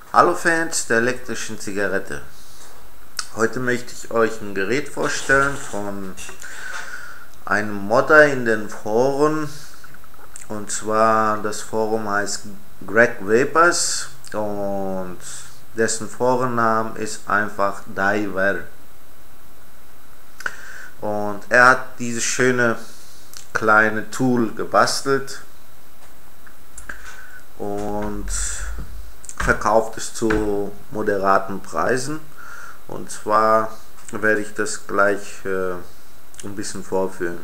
Hallo Fans der elektrischen Zigarette. Heute möchte ich euch ein Gerät vorstellen von einem Modder in den Foren. Und zwar das Forum heißt Greg Vapors und dessen Forenname ist einfach Diver. Und er hat dieses schöne kleine Tool gebastelt und verkauft es zu moderaten Preisen. Und zwar werde ich das gleich ein bisschen vorführen.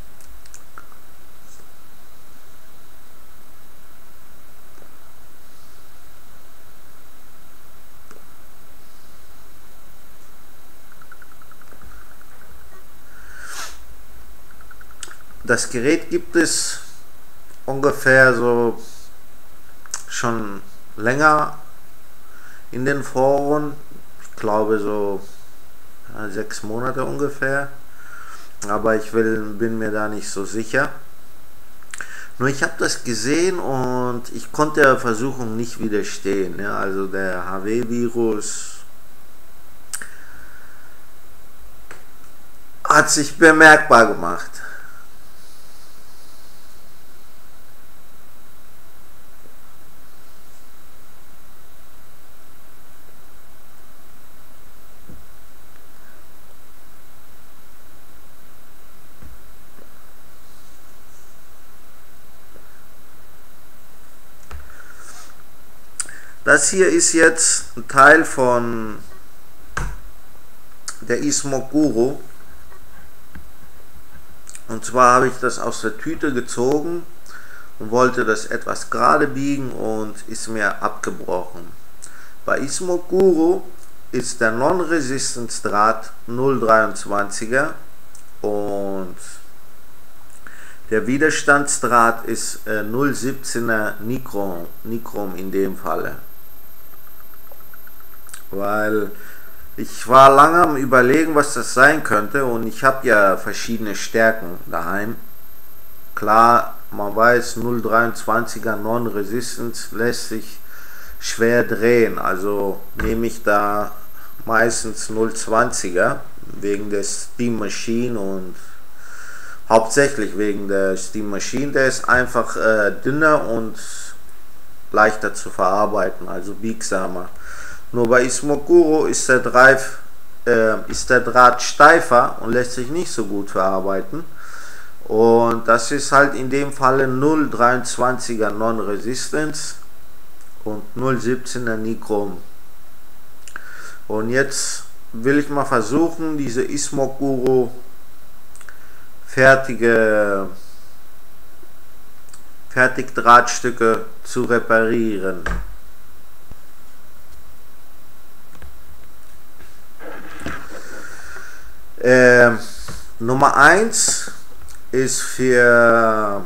Das Gerät gibt es ungefähr so schon länger in den Foren, ich glaube so 6 Monate ungefähr, aber bin mir da nicht so sicher. Nur ich habe das gesehen und ich konnte der Versuchung nicht widerstehen. Ja, also der HW-Virus hat sich bemerkbar gemacht. Das hier ist jetzt ein Teil von der eSmoke Guru. Und zwar habe ich das aus der Tüte gezogen und wollte das etwas gerade biegen und ist mir abgebrochen. Bei eSmoke Guru ist der Non-Resistance Draht 0,23er und der Widerstandsdraht ist 0,17er Nichrome in dem Falle. Weil ich war lange am Überlegen, was das sein könnte, und ich habe ja verschiedene Stärken daheim. Klar, man weiß, 0,23er Non-Resistance lässt sich schwer drehen, also nehme ich da meistens 0,20er wegen der Steam Machine und hauptsächlich wegen der Steam Machine. Der ist einfach dünner und leichter zu verarbeiten, also biegsamer. Nur bei eSmoke Guru ist der Draht steifer und lässt sich nicht so gut verarbeiten. Und das ist halt in dem Falle 0,23er Non-Resistance und 0,17er Nichrome. Und jetzt will ich mal versuchen, diese eSmoke Guru Fertigdrahtstücke zu reparieren. Nummer 1 ist für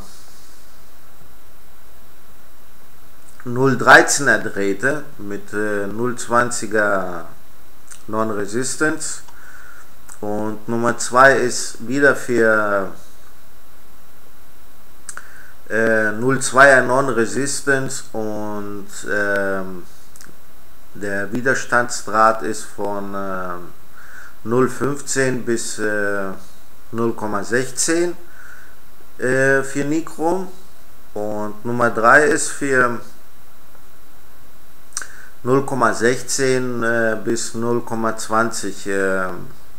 0,13er Drähte mit 0,20er Non-Resistance, und Nummer 2 ist wieder für 0,2er Non-Resistance und der Widerstandsdraht ist von 0,15 bis 0,16 für Nichrome, und Nummer 3 ist für 0,16 bis 0,20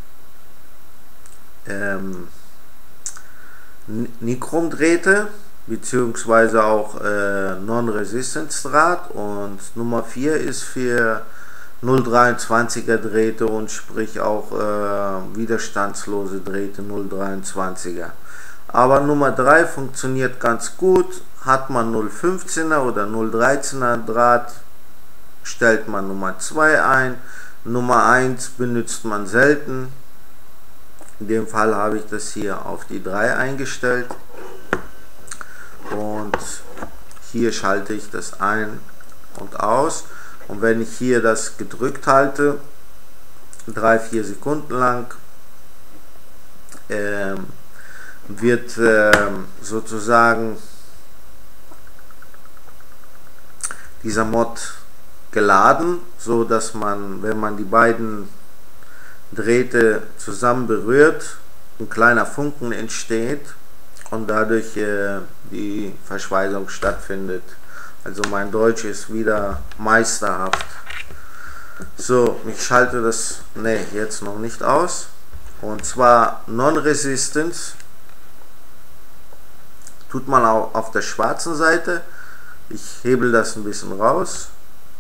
Nichrome-Drähte beziehungsweise auch Non-Resistance-Draht, und Nummer 4 ist für 0,23er Drähte und sprich auch widerstandslose Drähte 0,23er. Aber Nummer 3 funktioniert ganz gut. Hat man 0,15er oder 0,13er Draht, stellt man Nummer 2 ein. Nummer 1 benutzt man selten. In dem Fall habe ich das hier auf die 3 eingestellt. Und hier schalte ich das ein und aus. Und wenn ich hier das gedrückt halte, 3-4 Sekunden lang, wird sozusagen dieser Mod geladen, so dass man, wenn man die beiden Drähte zusammen berührt, ein kleiner Funken entsteht und dadurch die Verschweißung stattfindet. Also mein Deutsch ist wieder meisterhaft. So, ich schalte das jetzt noch nicht aus. Und zwar Non-Resistance tut man auch auf der schwarzen Seite. Ich hebel das ein bisschen raus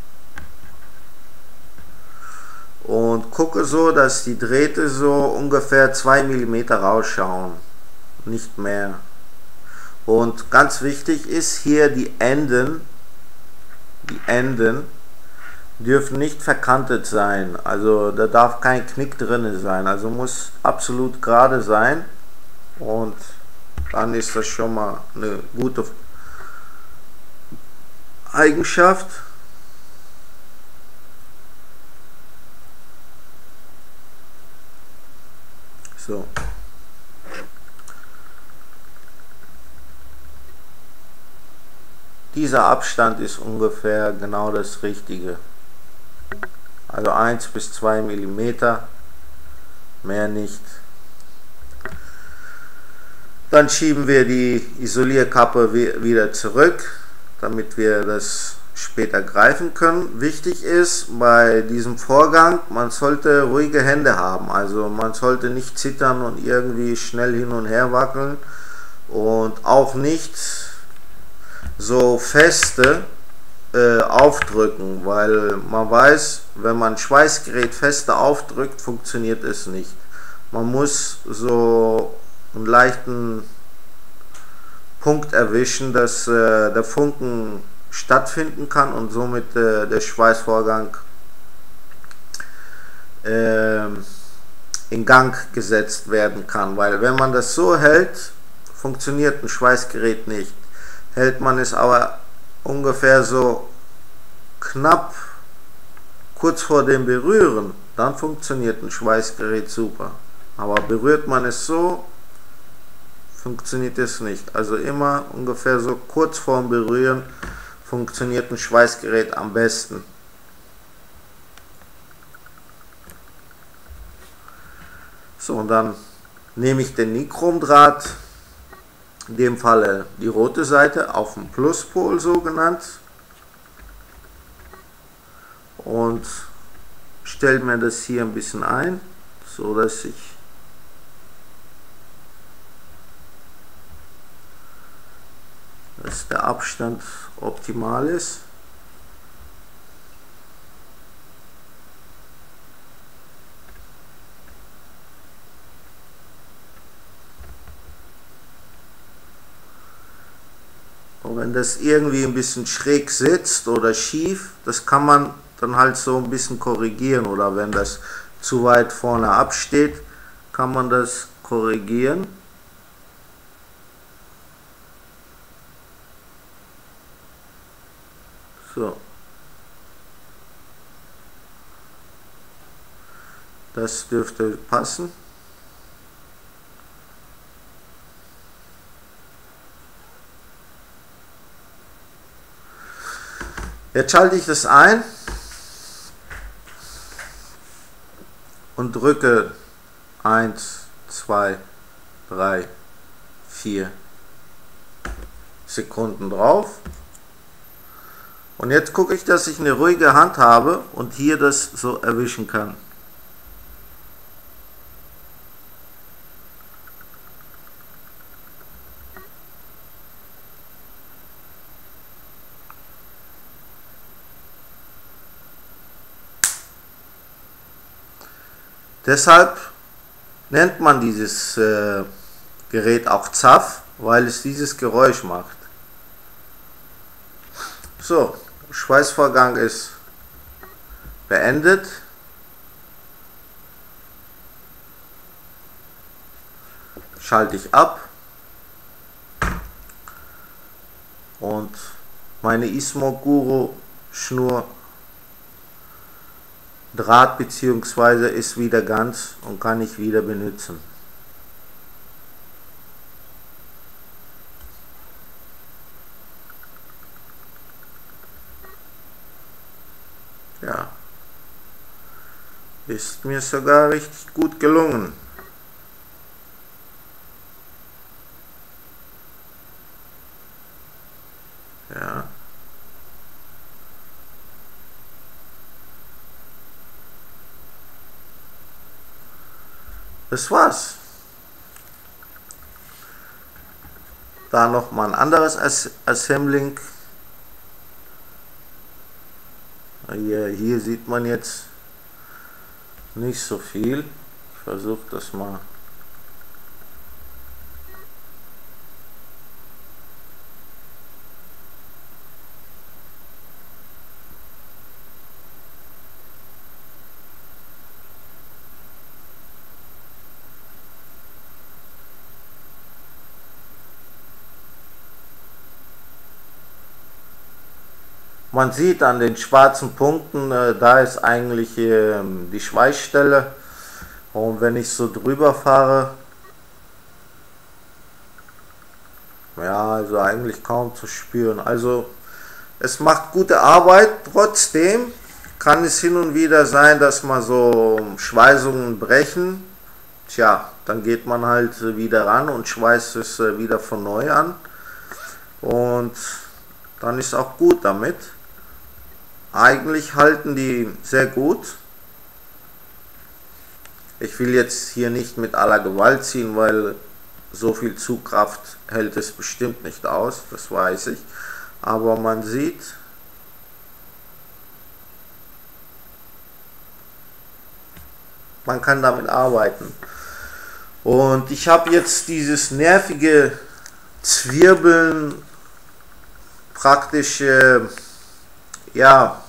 und gucke so, dass die Drähte so ungefähr 2 mm rausschauen, nicht mehr. Und ganz wichtig ist hier, die Enden dürfen nicht verkantet sein, also da darf kein Knick drin sein, also muss absolut gerade sein, und dann ist das schon mal eine gute Eigenschaft. So. Dieser Abstand ist ungefähr genau das Richtige. Also 1 bis 2 mm, mehr nicht. Dann schieben wir die Isolierkappe wieder zurück, damit wir das später greifen können. Wichtig ist bei diesem Vorgang, man sollte ruhige Hände haben. Also man sollte nicht zittern und irgendwie schnell hin und her wackeln und auch nicht so feste aufdrücken, weil man weiß, wenn man ein Schweißgerät feste aufdrückt, funktioniert es nicht. Man muss so einen leichten Punkt erwischen, dass der Funken stattfinden kann und somit der Schweißvorgang in Gang gesetzt werden kann, weil wenn man das so hält, funktioniert ein Schweißgerät nicht. Hält man es aber ungefähr so knapp kurz vor dem Berühren, dann funktioniert ein Schweißgerät super. Aber berührt man es so, funktioniert es nicht. Also immer ungefähr so kurz vorm Berühren funktioniert ein Schweißgerät am besten. So, und dann nehme ich den Nichromdraht, in dem Falle die rote Seite, auf dem Pluspol so genannt, und stelle mir das hier ein bisschen ein, so dass der Abstand optimal ist. Und wenn das irgendwie ein bisschen schräg sitzt oder schief, das kann man dann halt so ein bisschen korrigieren, oder wenn das zu weit vorne absteht, kann man das korrigieren. So. Das dürfte passen. Jetzt schalte ich das ein und drücke 1, 2, 3, 4 Sekunden drauf. Und jetzt gucke ich, dass ich eine ruhige Hand habe und hier das so erwischen kann. Deshalb nennt man dieses Gerät auch Zaff, weil es dieses Geräusch macht. So, Schweißvorgang ist beendet. Schalte ich ab und meine Ismo-Guru Schnur Draht bzw. ist wieder ganz und kann ich wieder benutzen. Ist mir sogar richtig gut gelungen. Ja. Das war's. Da noch mal ein anderes Assembling. Hier sieht man jetzt nicht so viel. Ich versuche das mal. Man sieht an den schwarzen Punkten, da ist eigentlich die Schweißstelle, und wenn ich so drüber fahre, ja, also eigentlich kaum zu spüren. Also es macht gute Arbeit. Trotzdem kann es hin und wieder sein, dass mal so Schweißungen brechen. Tja, dann geht man halt wieder ran und schweißt es wieder von neu an, und dann ist auch gut damit. Eigentlich halten die sehr gut. Ich will jetzt hier nicht mit aller Gewalt ziehen, weil so viel Zugkraft hält es bestimmt nicht aus, das weiß ich. Aber man sieht, man kann damit arbeiten. Und ich habe jetzt dieses nervige Zwirbeln praktisch ja,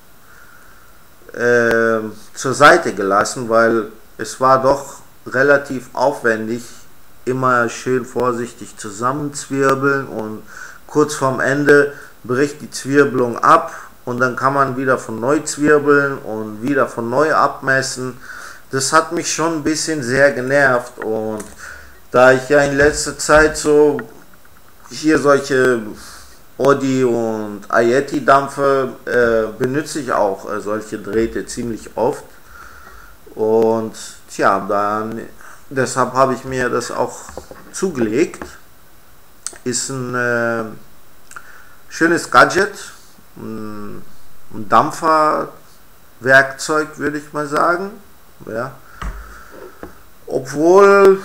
zur Seite gelassen, weil es war doch relativ aufwendig, immer schön vorsichtig zusammenzwirbeln, und kurz vorm Ende bricht die Zwirbelung ab und dann kann man wieder von neu zwirbeln und wieder von neu abmessen. Das hat mich schon ein bisschen sehr genervt, und da ich ja in letzter Zeit so hier solche Audi und Ayeti Dampfe benutze ich auch solche Drähte ziemlich oft, und tja, deshalb habe ich mir das auch zugelegt. Ist ein schönes Gadget, ein Dampferwerkzeug, würde ich mal sagen. Ja. Obwohl,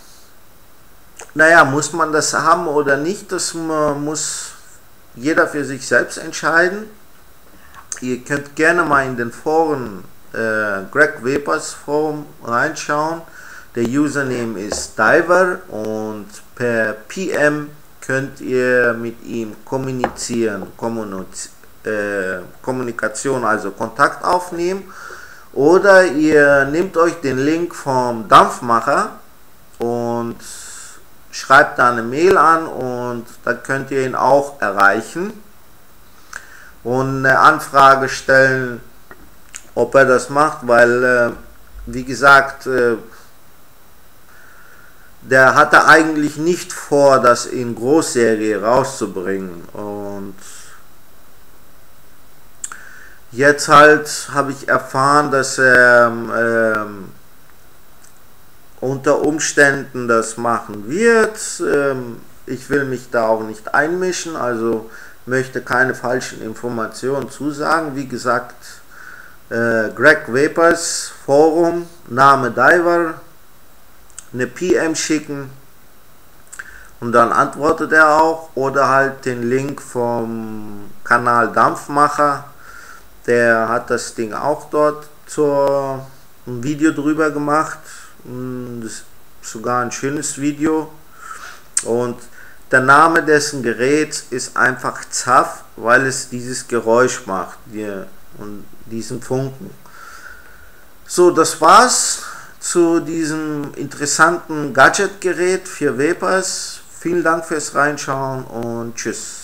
naja, muss man das haben oder nicht, das muss jeder für sich selbst entscheiden. Ihr könnt gerne mal in den Foren, Greg Wepers Forum, reinschauen. Der Username ist Diver, und per PM könnt ihr mit ihm kommunizieren, Kommunikation, also Kontakt aufnehmen, oder ihr nehmt euch den Link vom Dampfmacher und schreibt da eine Mail an, und da könnt ihr ihn auch erreichen und eine Anfrage stellen, ob er das macht, weil wie gesagt, der hatte eigentlich nicht vor, das in Großserie rauszubringen, und jetzt halt habe ich erfahren, dass er unter Umständen das machen wird. Ich will mich da auch nicht einmischen, also möchte keine falschen Informationen zusagen. Wie gesagt, Greg Wepers Forum, Name Diver, eine PM schicken, und dann antwortet er auch, oder halt den Link vom Kanal Dampfmacher, der hat das Ding auch dort ein Video drüber gemacht. Das ist sogar ein schönes Video, und der Name dessen Gerät ist einfach Zaff, weil es dieses Geräusch macht und diesen Funken. So, das war's zu diesem interessanten Gadget-Gerät für Wepers. Vielen Dank fürs Reinschauen und tschüss.